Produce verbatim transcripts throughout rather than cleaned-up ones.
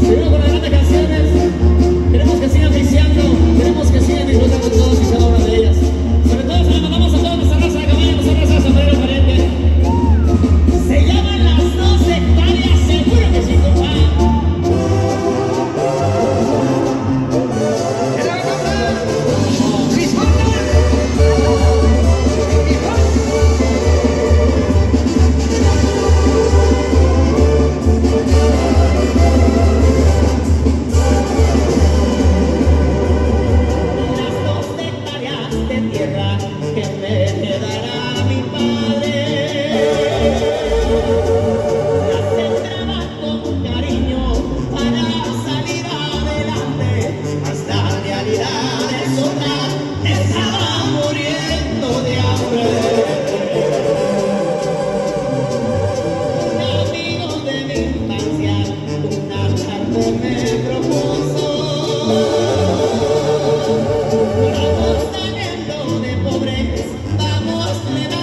Seguimos con las grandes canciones. Queremos que sigan viciando, queremos que sigan disfrutando todos y cada una de ellas. Sobre todo se la mandamos a toda nuestra raza de caballo, nuestra raza de sombrero pariente. Se llaman las dos hectáreas, seguro que sí, compa.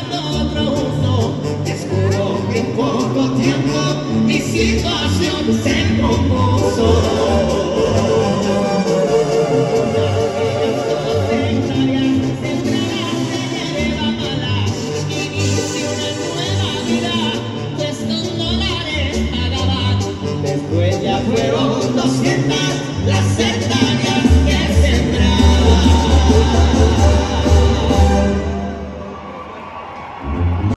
Mi situación